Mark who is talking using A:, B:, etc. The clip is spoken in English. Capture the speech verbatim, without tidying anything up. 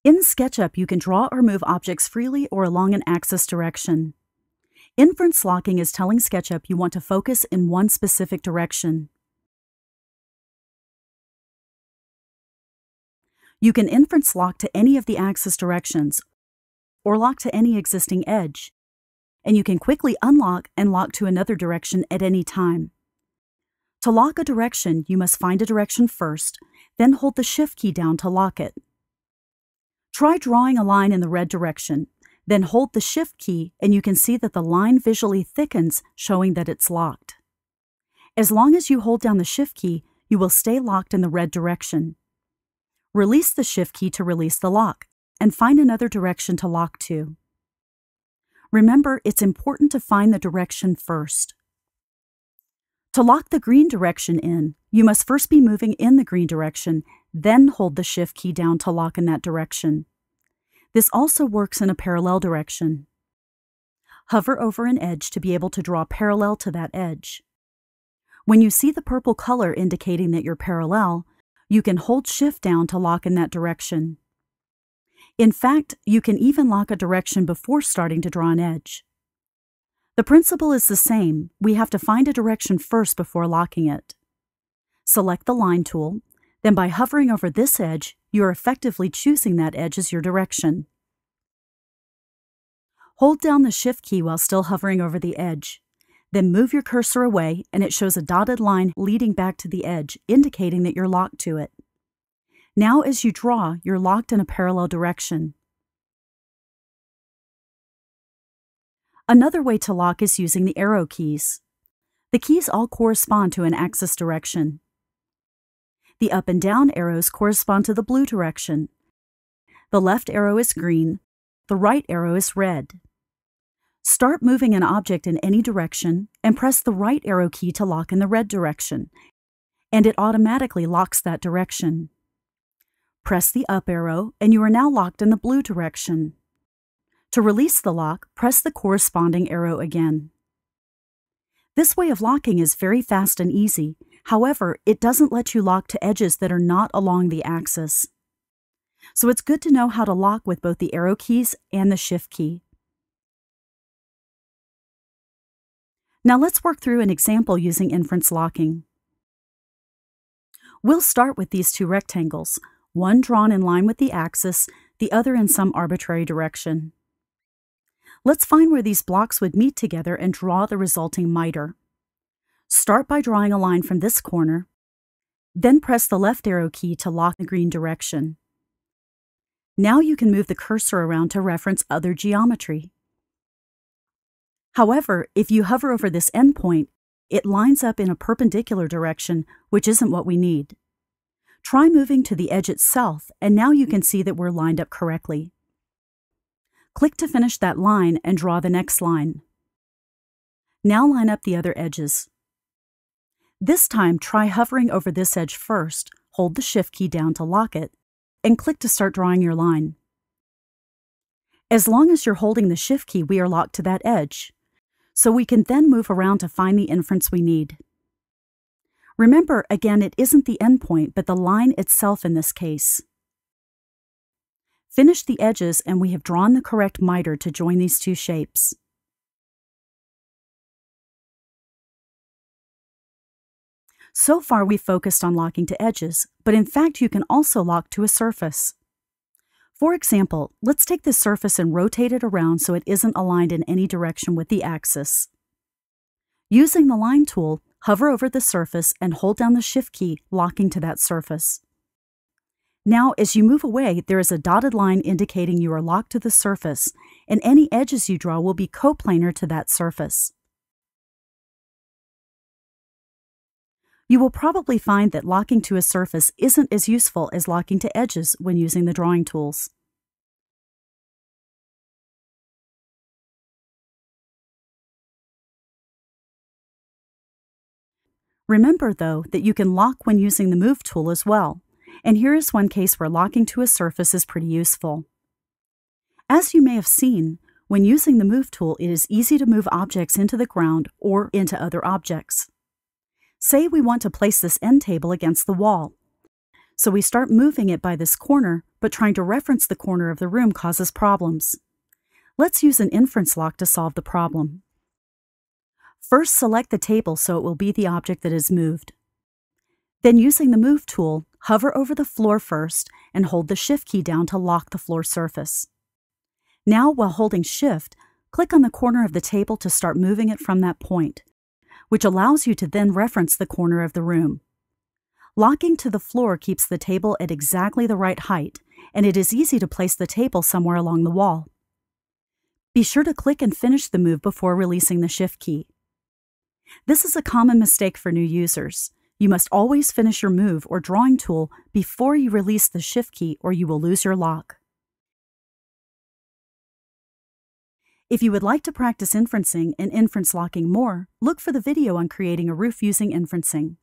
A: In SketchUp, you can draw or move objects freely or along an axis direction. Inference locking is telling SketchUp you want to focus in one specific direction. You can inference lock to any of the axis directions, or lock to any existing edge, and you can quickly unlock and lock to another direction at any time. To lock a direction, you must find a direction first, then hold the Shift key down to lock it. Try drawing a line in the red direction, then hold the Shift key and you can see that the line visually thickens, showing that it's locked. As long as you hold down the Shift key, you will stay locked in the red direction. Release the Shift key to release the lock, and find another direction to lock to. Remember, it's important to find the direction first. To lock the green direction in, you must first be moving in the green direction, then hold the Shift key down to lock in that direction. This also works in a parallel direction. Hover over an edge to be able to draw parallel to that edge. When you see the purple color indicating that you're parallel, you can hold Shift down to lock in that direction. In fact, you can even lock a direction before starting to draw an edge. The principle is the same. We have to find a direction first before locking it. Select the Line tool, then by hovering over this edge, you are effectively choosing that edge as your direction. Hold down the Shift key while still hovering over the edge. Then move your cursor away and it shows a dotted line leading back to the edge, indicating that you're locked to it. Now as you draw, you're locked in a parallel direction. Another way to lock is using the arrow keys. The keys all correspond to an axis direction. The up and down arrows correspond to the blue direction. The left arrow is green, the right arrow is red. Start moving an object in any direction and press the right arrow key to lock in the red direction, and it automatically locks that direction. Press the up arrow and you are now locked in the blue direction. To release the lock, press the corresponding arrow again. This way of locking is very fast and easy. However, it doesn't let you lock to edges that are not along the axis. So it's good to know how to lock with both the arrow keys and the Shift key. Now let's work through an example using inference locking. We'll start with these two rectangles, one drawn in line with the axis, the other in some arbitrary direction. Let's find where these blocks would meet together and draw the resulting miter. Start by drawing a line from this corner, then press the left arrow key to lock the green direction. Now you can move the cursor around to reference other geometry. However, if you hover over this endpoint, it lines up in a perpendicular direction, which isn't what we need. Try moving to the edge itself, and now you can see that we're lined up correctly. Click to finish that line and draw the next line. Now line up the other edges. This time, try hovering over this edge first, hold the Shift key down to lock it, and click to start drawing your line. As long as you're holding the Shift key, we are locked to that edge, so we can then move around to find the inference we need. Remember, again, it isn't the endpoint, but the line itself in this case. Finish the edges and we have drawn the correct miter to join these two shapes. So far we've focused on locking to edges, but in fact you can also lock to a surface. For example, let's take this surface and rotate it around so it isn't aligned in any direction with the axis. Using the Line tool, hover over the surface and hold down the Shift key, locking to that surface. Now, as you move away, there is a dotted line indicating you are locked to the surface, and any edges you draw will be coplanar to that surface. You will probably find that locking to a surface isn't as useful as locking to edges when using the drawing tools. Remember, though, that you can lock when using the Move tool as well, and here is one case where locking to a surface is pretty useful. As you may have seen, when using the Move tool, it is easy to move objects into the ground or into other objects. Say we want to place this end table against the wall. So we start moving it by this corner, but trying to reference the corner of the room causes problems. Let's use an inference lock to solve the problem. First, select the table so it will be the object that is moved. Then, using the Move tool, hover over the floor first and hold the Shift key down to lock the floor surface. Now, while holding Shift, click on the corner of the table to start moving it from that point, which allows you to then reference the corner of the room. Locking to the floor keeps the table at exactly the right height, and it is easy to place the table somewhere along the wall. Be sure to click and finish the move before releasing the Shift key. This is a common mistake for new users. You must always finish your move or drawing tool before you release the Shift key, or you will lose your lock. If you would like to practice inferencing and inference locking more, look for the video on creating a roof using inferencing.